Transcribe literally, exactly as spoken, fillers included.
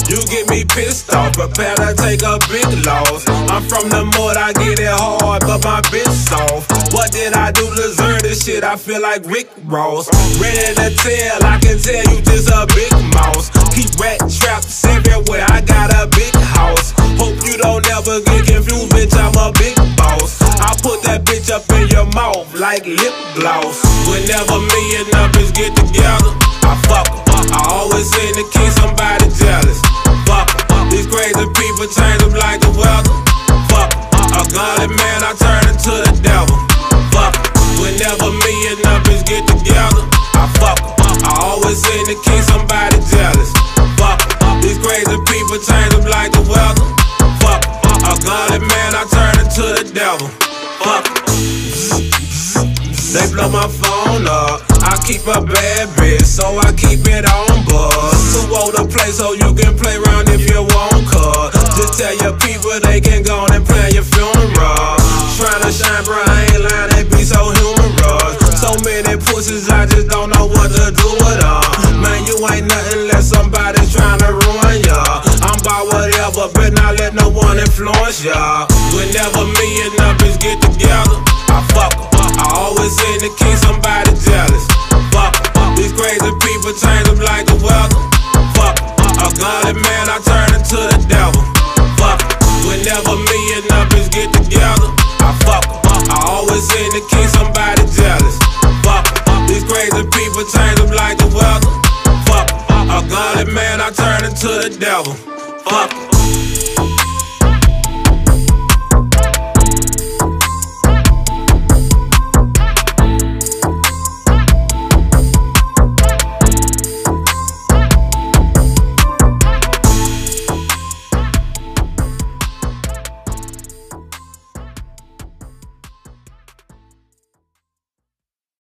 You get me pissed off, prepare to take a big loss. I'm from the mud, I get it hard, but my bitch soft. What did I do to deserve this shit? I feel like Rick Ross. Ready to tell, I can tell you just a big mouse. Keep rat traps everywhere, I got a big house. Hope you don't ever get confused, bitch, I'm a big boss. I put that bitch up in your mouth like lip gloss. Whenever me and others get together, I fuck em. I always seem to keep somebody jealous. Fuck em. These crazy people change them like the weather. Fuck em. A godly man, I turn into the devil. Fuck em. Whenever me and others get together, I fuck em. I always seem to keep somebody jealous. Fuck em. These crazy people change them like the weather. Fuck em. A godly man, I turn into the devil. Fuck em. They blow my phone up. I keep a bad bitch, so I keep it on buzz. Too old to play, so you can play around if you want, cuz just tell your people they can go and plan your funeral. Tryna shine bright, I ain't lying, they be so humorous. So many pussies, I just don't know what to do with them. Man, you ain't nothing unless somebody's tryna ruin ya. I'm about whatever, but not let no one influence ya. Whenever me and others get together, I fuck em. I always seem to keep somebody jealous. Fuck em. These crazy people change them like the weather. Fuck em. A godly man, I turn into the devil. Fuck em. Whenever me and others get together, I fuck em. I always seem to keep somebody jealous. Fuck em. These crazy people change them like the weather. Fuck em. A godly man, I turn into the devil. Fuck em.